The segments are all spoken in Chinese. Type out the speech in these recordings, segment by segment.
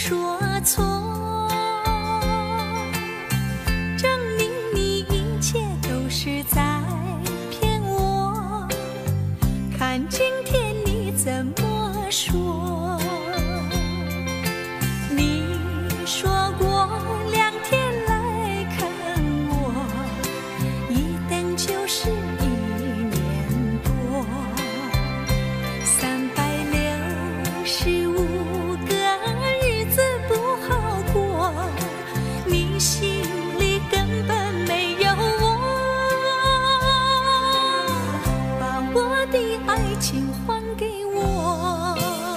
说错，证明你一切都是在骗我。看今天你怎么说？你说过2天来看我，一等就是1年多，365个日子不好过，你心里根本没有我，把我的爱情还给我。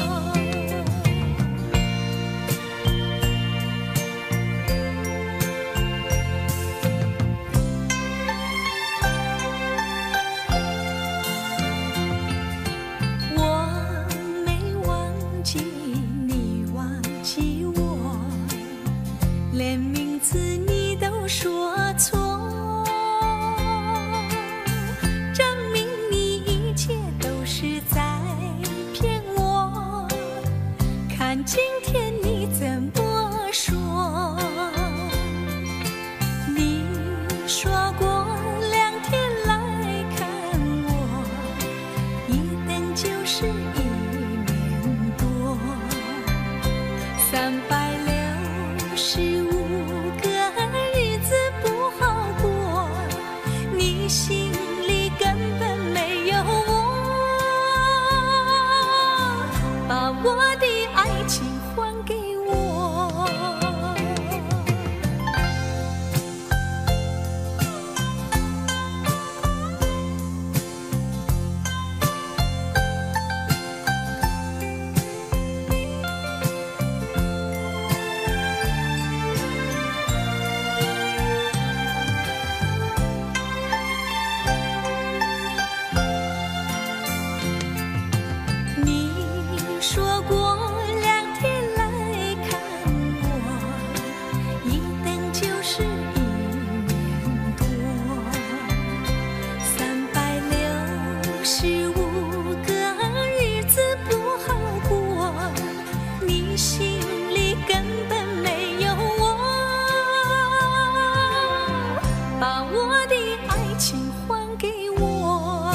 我没忘记你忘记我，连名字你都说错，证明你一切都是在骗我。看今天你怎么说？你说过2天来看我，一等就是1年多，365个日子不好过，你心里根本没有我，把我的爱情还给我。你说过2天来看我，一等就是1年多，365个日子不好过，你心里根本没有我，把我的爱情还给我。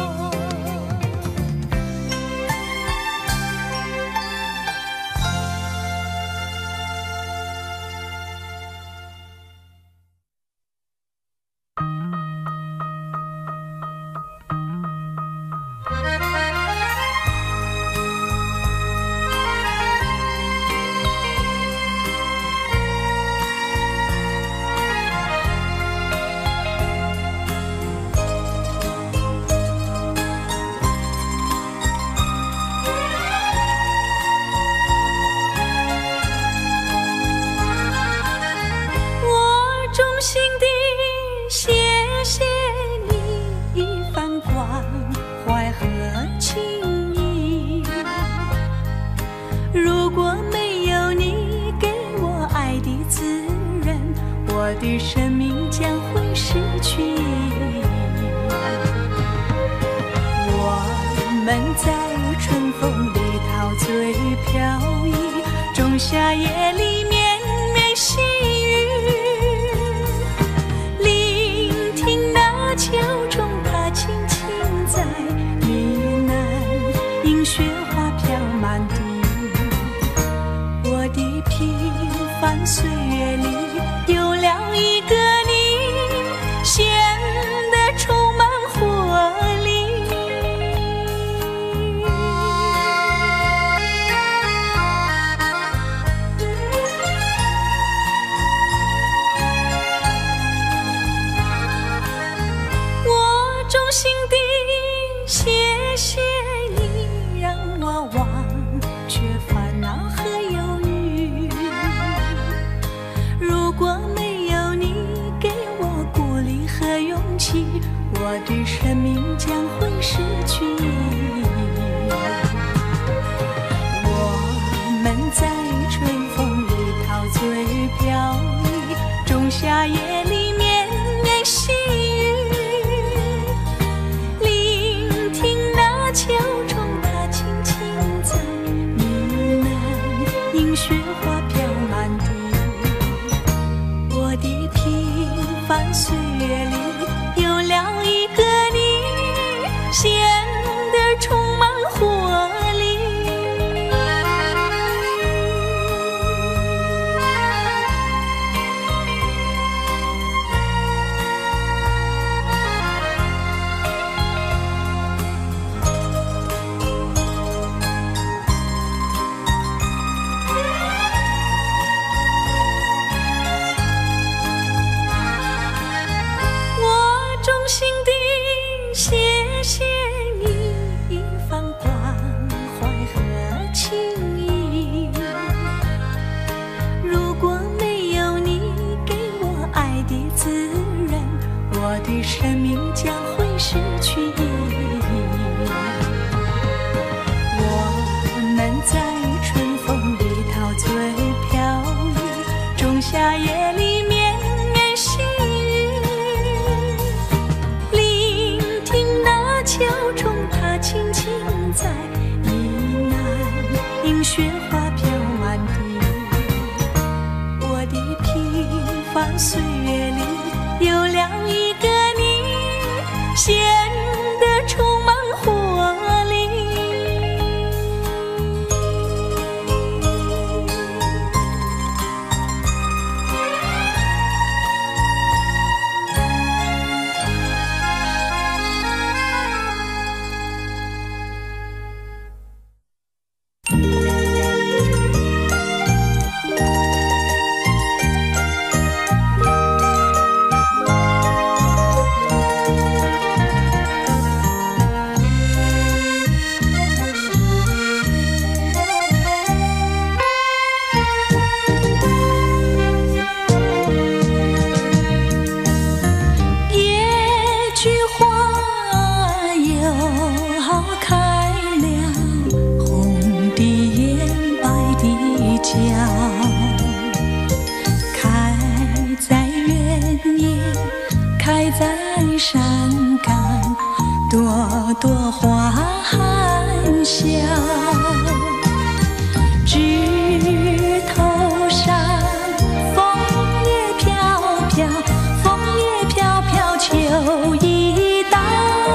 我衷心地谢谢你一番关怀和情谊，如果没有你给我爱的滋润，我的生命将会失去意义。我们在春风里陶醉飘逸，仲夏夜里绵绵细雨，聆听那秋虫它轻轻在呢喃，映雪花飘满地。我的平凡岁月里有了一个你，显得充满活力。我衷心地谢谢你，让我忘却烦恼和忧郁。如果没有你花飘满地。我的平凡岁月里有了一个你，显得充满活力。衷心地谢谢你一番关怀和情谊，如果没有你给我爱的滋润，我的生命将会失去意义。我能在春风里陶醉飘逸，仲夏夜里绵绵细雨，秋虫它轻轻在呢喃，因雪花飘满地。我的平凡岁月里有了一个你，显得充满活力。开在原野，开在山岗，朵朵花含香。枝头上枫叶飘飘，枫叶飘飘秋意到。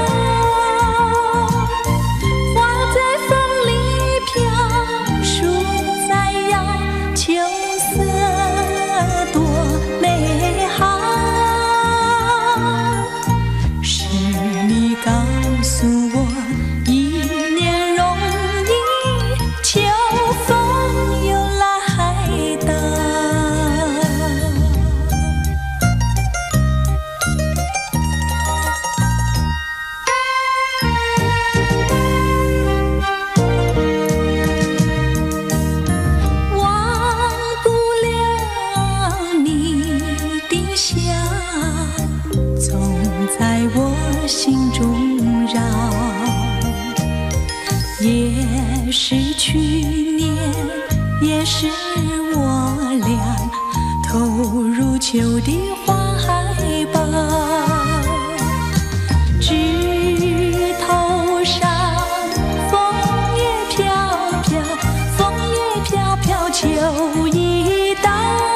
心中绕，也是去年，也是我俩投入秋的花海吧。枝头上枫叶飘飘，枫叶飘飘秋意到。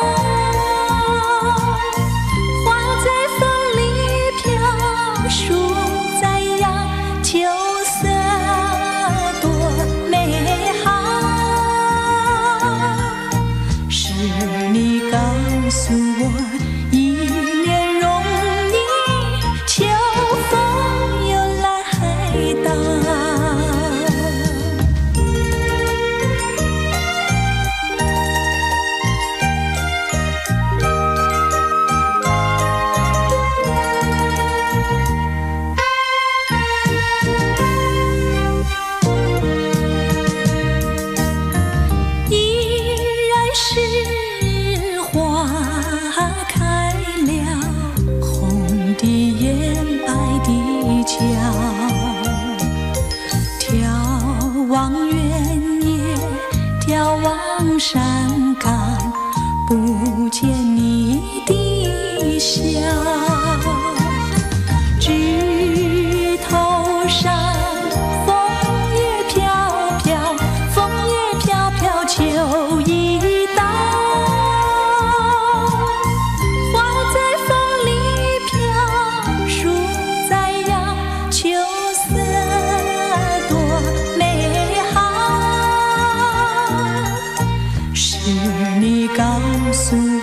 告诉我，一年容易，秋风又来到。依然是花开了，红的眼，白的桥，眺望原野，眺望山岗，不见你的笑。枝头上枫叶飘飘，枫叶飘飘秋意到。 是你告诉